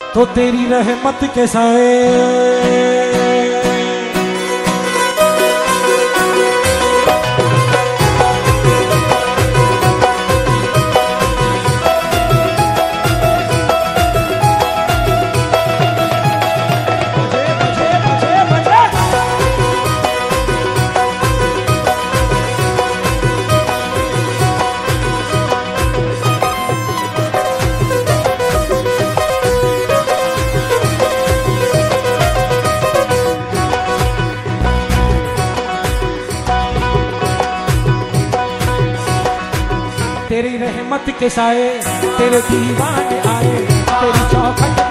तो तेरी रहमत के साए तेरी रहमत के साए तेरे दीवाने आए, तेरी चौखट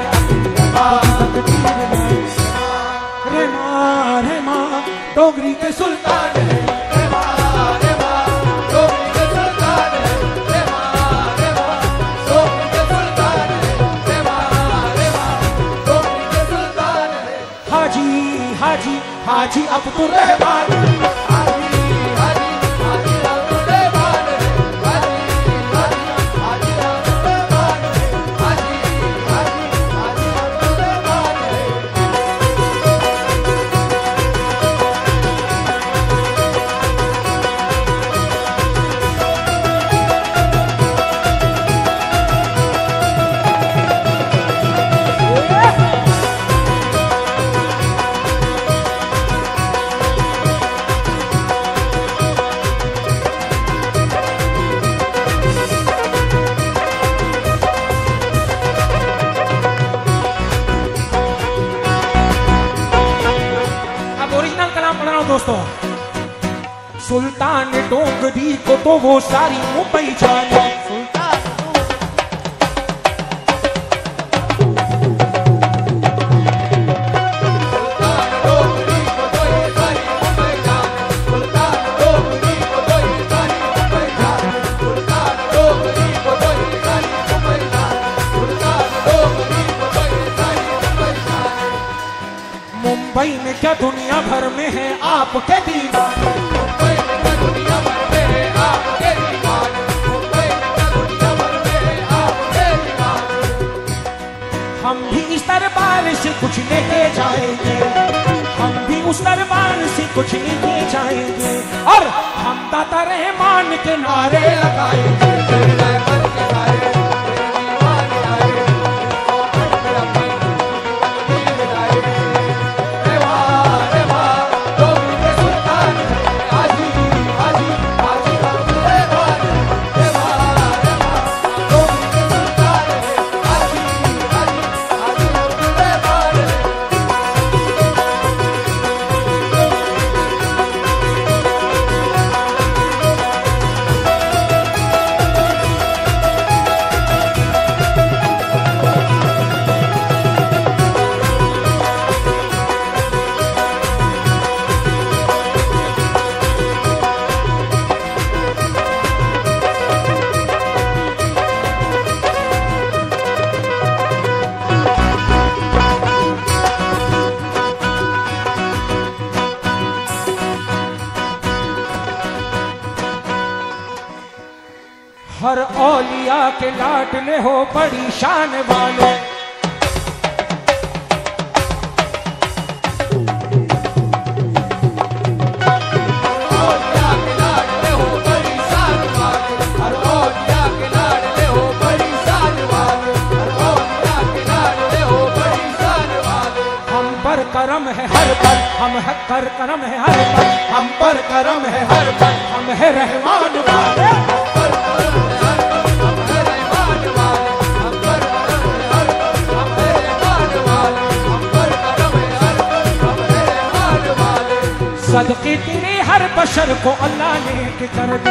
रे माँ डोगरी के सुल्तान है, रे माँ डोगरी के सुल्तान है, रे माँ डोगरी के सुल्तान है, रे माँ डोगरी के सुल्तान है। हाजी हाजी हाजी अब्दुल रहमान दोस्तों। सुल्तान डोगरी को तो वो सारी मुंबई जाने, मुंबई में क्या दुनिया भर में है आपके दीवाने, मुंबई में क्या दुनिया भर में है आपके दीवाने, मुंबई में क्या दुनिया भर में है आपके दीवाने। हम भी इस दरबार से कुछ लेके जाएंगे, हम भी उस दरबार से कुछ लेके जाएंगे, और हम दाता रहमान के नारे लगाएंगे। हर औलिया के लाडले हो बड़ी शान वाले, औलिया के लाडले हो बड़ी शान वाले, हर औलिया के लाडले हो बड़ी शान वाले, हर औलिया के लाडले हो बड़ी शान वाले। हम पर करम है हर पल, हम कर करम है हर पल, हम पर करम है हर पल, हम है रहमान वाले। सदके तेरे हर बशर को अल्लाह नेक कर दे,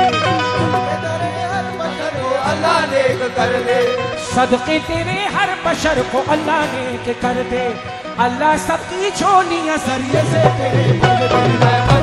अल्लाह नेक कर दे, सदके तेरे हर बशर को अल्लाह नेक कर दे, अल्लाह सबकी झोलियां जरिए से तेरे